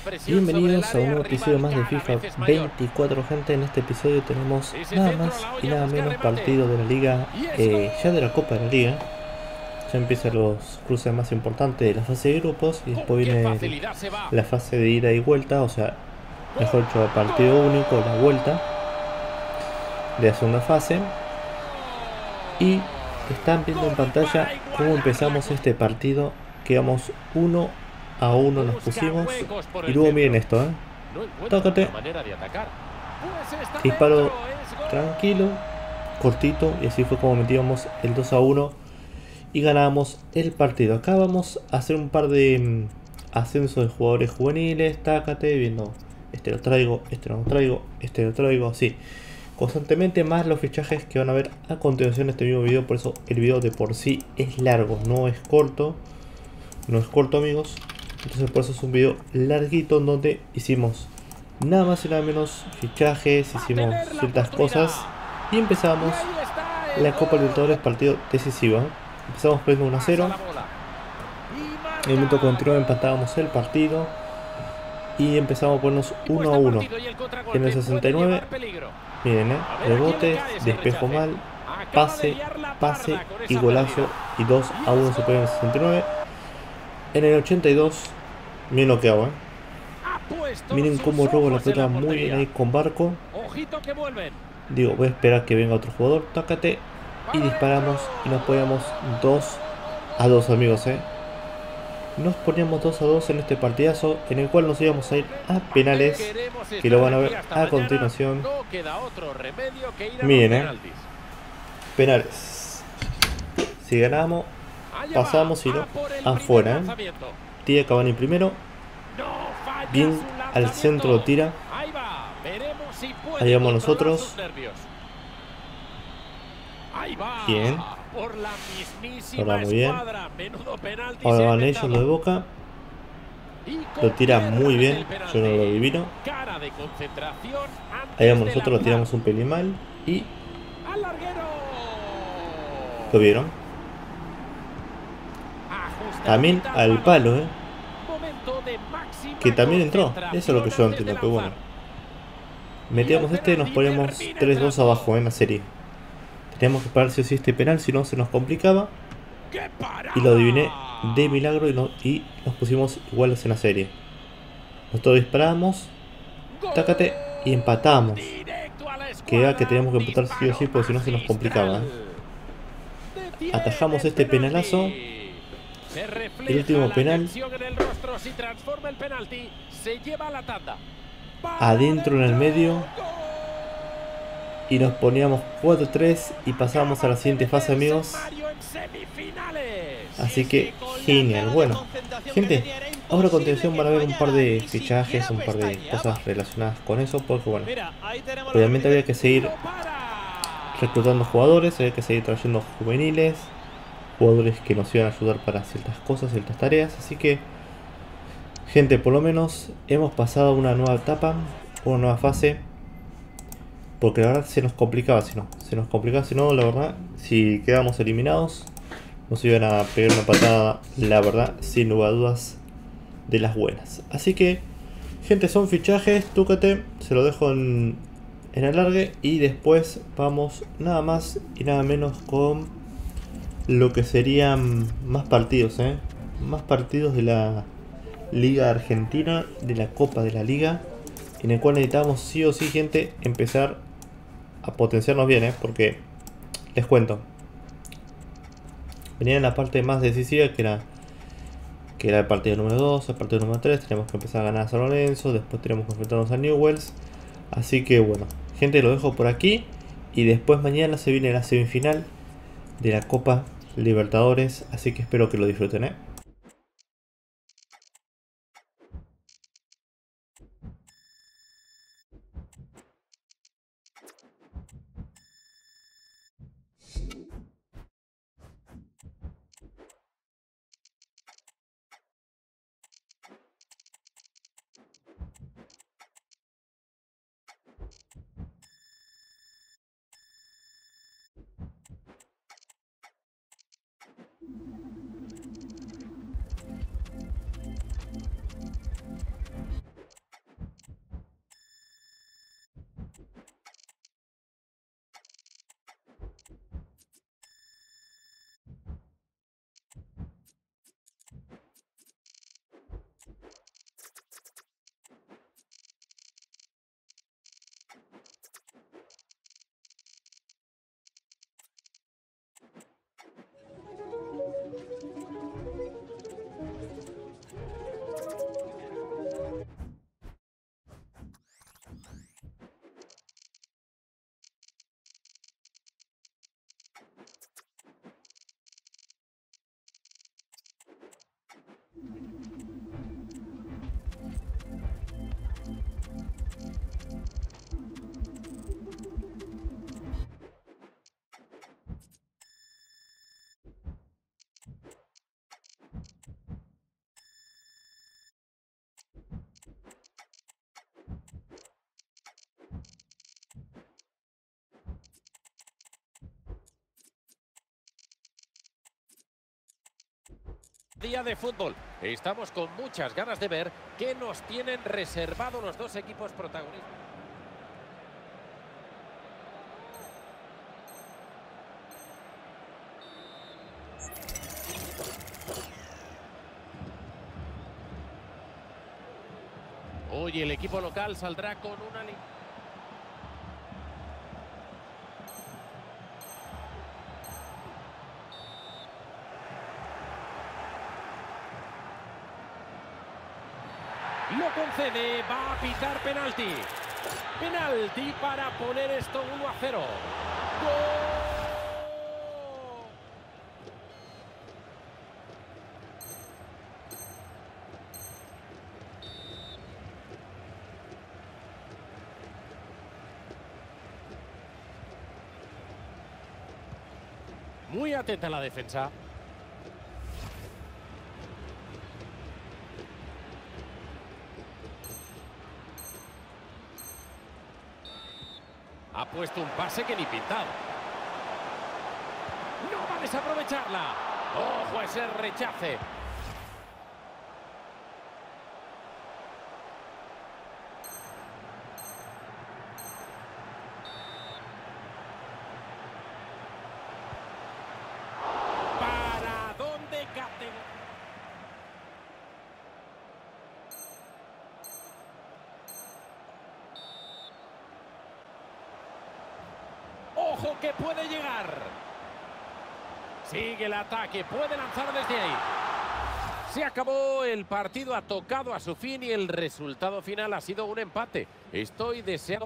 Bienvenidos a un nuevo episodio más de FIFA 24, gente. En este episodio tenemos nada más y nada menos partido de la liga, ya de la Copa de la Liga. Ya empiezan los cruces más importantes de la fase de grupos y después viene la fase de ida y vuelta, o sea, mejor dicho, el partido único, la vuelta de la segunda fase. Y están viendo en pantalla cómo empezamos este partido. Quedamos 1-1, nos pusimos. Y luego miren esto, tócate. Disparo tranquilo, cortito, y así fue como metíamos el 2-1 y ganábamos el partido. Acá vamos a hacer un par de ascensos de jugadores juveniles. Tácate, viendo, este lo traigo, este no lo traigo, este lo traigo, así constantemente, más los fichajes que van a ver a continuación de este mismo video. Por eso el video de por sí es largo, no es corto, amigos. Entonces por eso es un video larguito en donde hicimos nada más y nada menos fichajes, hicimos ciertas cosas y empezamos la Copa Libertadores, partido decisivo. Empezamos perdiendo 1-0. En el minuto continuo empatábamos el partido y empezamos a ponernos 1-1. En el 69, miren, rebotes, despejo mal, pase y golazo, y 2-1 se pone en el 69. En el 82, miren lo que hago, miren cómo robo la pelota muy bien ahí con Barco. Digo, voy a esperar que venga otro jugador, tócate, y disparamos y nos poníamos 2-2, amigos, Nos poníamos 2-2 en este partidazo, en el cual nos íbamos a ir a penales, que lo van a ver a continuación. Miren, penales. Si ganamos, pasamos, y no, afuera. Tira Cavani primero. Bien al centro lo tira. Ahí vamos nosotros. Bien. Ahora muy bien. Ahora van ellos, lo de Boca. Lo tira muy bien. Yo no lo adivino. Ahí vamos nosotros, lo tiramos un pelín mal. Y lo vieron. También al palo, que también entró. Eso es lo que yo entiendo, pero bueno. Metíamos este y nos poníamos 3-2 abajo en la serie. Teníamos que parar sí o sí este penal, si no se nos complicaba. Y lo adiviné de milagro y nos pusimos iguales en la serie. Nosotros disparamos, tácate, y empatamos. Queda que teníamos que empatar sí o sí, porque si no se nos complicaba. Atajamos este penalazo. El último penal. Adentro en el medio. Y nos poníamos 4-3 y pasábamos a la siguiente fase, amigos. Así que genial. Bueno, gente, ahora a continuación van a ver un par de fichajes, un par de cosas relacionadas con eso, porque bueno, obviamente había que seguir reclutando jugadores, había que seguir trayendo juveniles, jugadores que nos iban a ayudar para ciertas cosas, ciertas tareas. Así que, gente, por lo menos hemos pasado una nueva etapa, una nueva fase. Porque la verdad se nos complicaba si no, la verdad, si quedábamos eliminados, nos iban a pegar una patada, la verdad, sin lugar a dudas, de las buenas. Así que, gente, son fichajes, túcate, se lo dejo en alargue, y después vamos nada más y nada menos con lo que serían más partidos, más partidos de la Liga Argentina, de la Copa de la Liga, en el cual necesitamos sí o sí, gente, empezar a potenciarnos bien, porque les cuento, venía en la parte más decisiva, que era el partido número 2, el partido número 3, tenemos que empezar a ganar a San Lorenzo, después tenemos que enfrentarnos a Newell's. Así que bueno, gente, lo dejo por aquí, y después mañana se viene la semifinal de la Copa Libertadores, así que espero que lo disfruten, Día de fútbol. Estamos con muchas ganas de ver qué nos tienen reservado los dos equipos protagonistas. Hoy el equipo local saldrá con una línea. Lo concede, va a pitar penalti. Penalti para poner esto 1-0. ¡Gol! Muy atenta la defensa. Ha puesto un pase que ni pintado. No va a desaprovecharla. Ojo a ese rechace. ¿Para dónde Capten? ¡Ojo que puede llegar! Sigue el ataque, puede lanzar desde ahí. Se acabó, el partido ha tocado a su fin y el resultado final ha sido un empate. Estoy deseando...